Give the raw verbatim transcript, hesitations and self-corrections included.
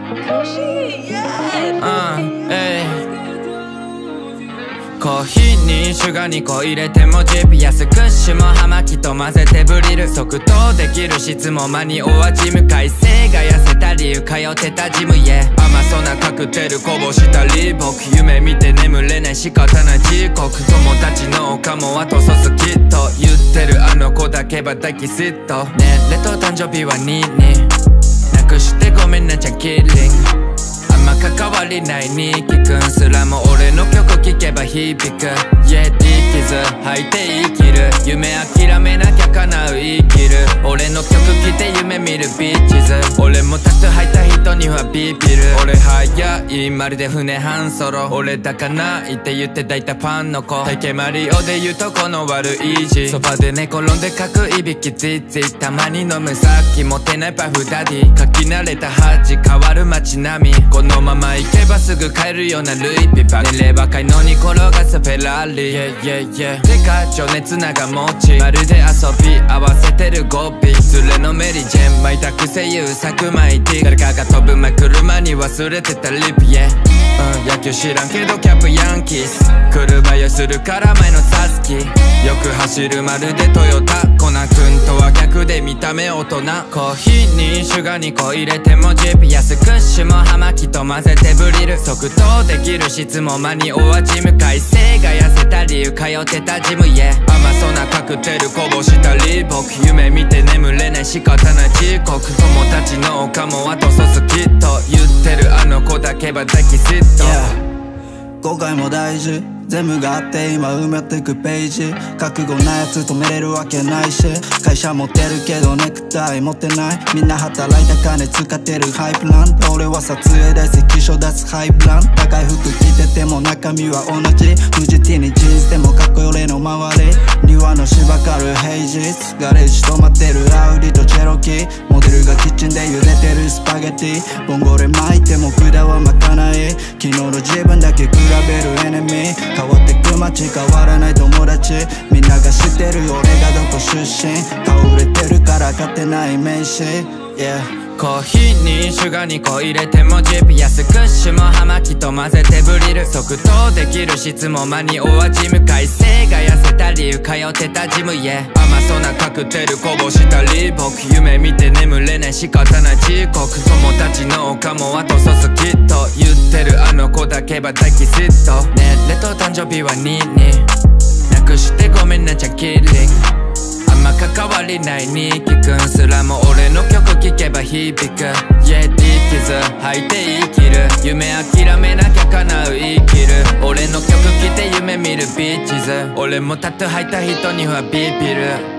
うんえいコーヒーにシュガーに個入れても ジーピーエス クッシュも葉巻と混ぜてブリル即答できる質も間にお味向かい性が痩せた理由通ってたジムへ甘そうなカクテルこぼしたり僕夢見て眠れない仕方ない時刻友達のおかも後そすきっと言ってるあの子だけは大キスッとねえレと誕生日はにになくしてごめんなちゃんキリングあんま関わりないニキ君すらも俺の曲聴けば響く Yeah ディキズ吐いて生きる夢諦めなきゃ叶う生きる俺の曲聴いて夢見るビーチズ俺もタトゥー吐いた人にはビビる俺早いまるで船半ソロ俺だかないって言って抱いたファンの子体型マリオで言うとこの悪い字ソファで寝転んで書くいびきついついたまに飲むさっき持てないパフダディ書き慣れた恥変わる街並みこのまま行けばすぐ帰るようなルイ・ヴィバ年齢若いのに転がすフェラーリ Yeah yeah yeah てか情熱長持ちまるで遊び合わせてるゴピ連れのメリジェン巻いたくせ言うサクマイティ誰かが飛ぶ前車に忘れてたリピ Yeah、うん、野球知らんけどキャップヤンキース車酔いするから前のサスキよく走るまるでトヨタコナ君とは逆で見た目大人コーヒーにシュガーに個入れても ジーピーエス クッシュも葉巻と混ぜてブリル即答できる質も間にお味向かい性が痩せた理由通ってたジムへ甘そうなカクテルこぼしたり僕夢見て眠れない仕方ない時刻友達のおかも後そすきっと言ってるあの子だけは大キスッと、 yeah、後悔も大事全部があって今埋めてくページ覚悟なやつ止めれるわけないし会社持ってるけどネクタイ持ってないみんな働いた金使ってるハイプラン俺は撮影で関所出すハイプラン高い服着てても中身は同じフジティにジーンズでもかっこよ俺の周り庭の芝刈る平日ガレージ止まってるアウディとチェロキーモデルがキッチンで茹でてるスパゲティボンゴレ巻いても管は巻かない昨日の自分だけ比べるエネミー変わってく街変わらない友達みんなが知ってる俺がどこ出身顔売れてるから勝てない名刺 Yeah コーヒーにシュガーに個入れても ジーピーエス クッシュも葉巻と混ぜてブリル即答できる質も間にお味向かい性が痩せた理由通ってたジムへ甘そうなカクテルこぼしたり僕夢見て眠れない仕方ない時刻友達のおかも後そすきっと言ってるあの子だけは大キスッとねえレと誕生日はにになくしてごめんなちゃんキリングあんま関わりないニキ君すらも俺の曲聴けば響く Yeah ディキズ吐いて生きる夢諦めなきゃ叶う生きる俺の曲聴いて夢見るビーチズ俺もタトゥー吐いた人にはビビる